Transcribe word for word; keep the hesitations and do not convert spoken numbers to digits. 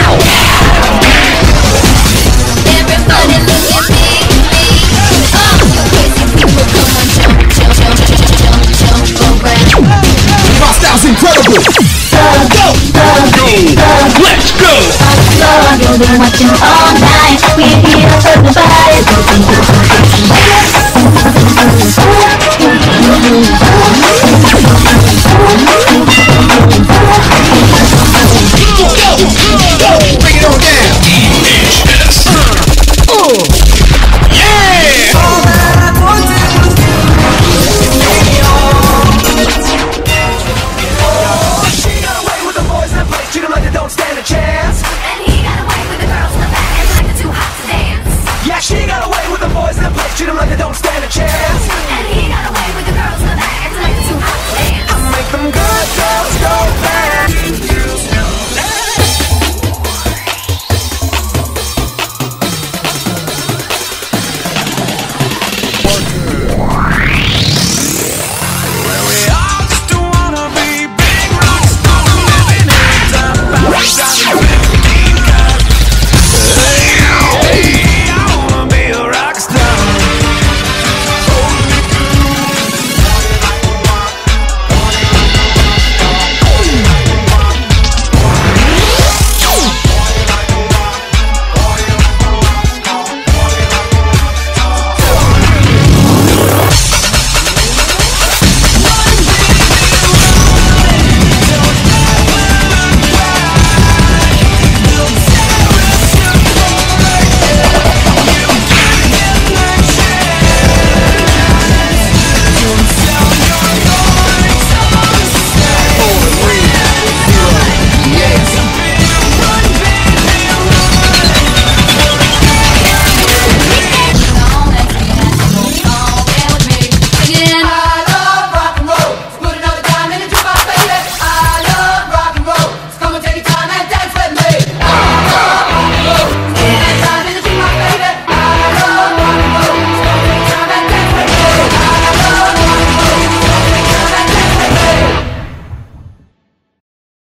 Everybody look at me, me. Oh, you crazy people, come on, jump, jump, jump, jump, jump, jump around. My style's incredible. Go, go, go, let's go. You've been watching all night. We're here for the body.